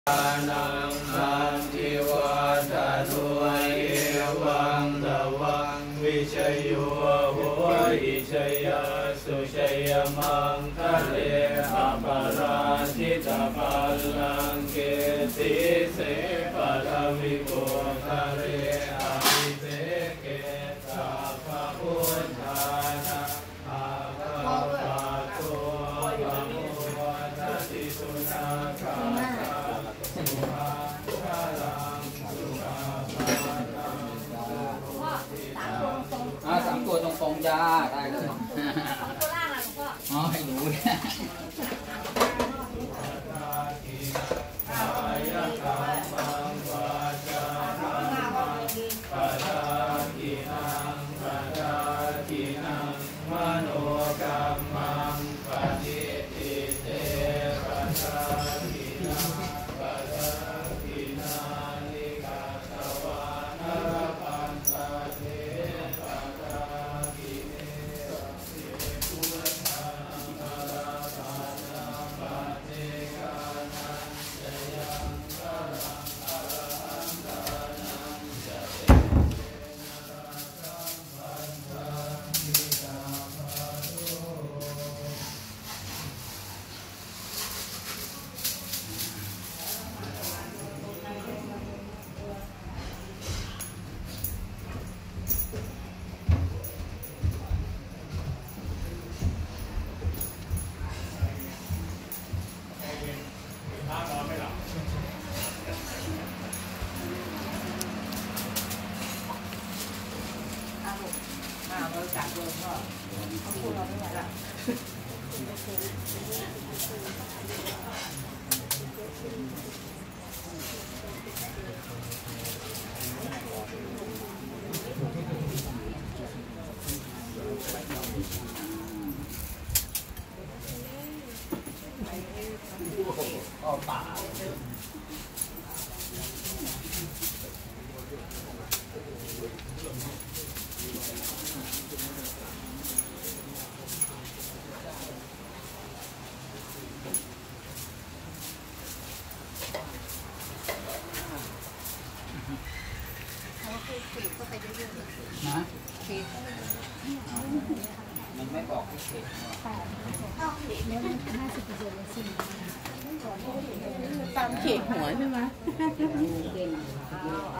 นังอันทิวัตตุเอวังตวังวิชโยโหอิชยาสุชยมังคะเลอปาราชิตาปัลลังเกติเสปะระวิโกคะเรอภิเสเกสัพพะพุทธานาอาคาปะโตภะโมทัสสิสุนาคาสามตัวตรงๆจ้าได้เลยตัวล่างล่ะหลวงพ่ออ๋อให้รู้เนี่ยมโนกรรมังปฏิทิเตปะทากินังปะทากินานิกาตวานรพันตะเทปะทากิเนสิพุทธานาภานาปะเทกานันจยังกรังอรหันตานังจะเตบริจาคด้วยพ่อเขาพูดเราไม่ไหวละเอาป่านะมันไม่บอกที่เขตตามเขตหัวใช่ไหม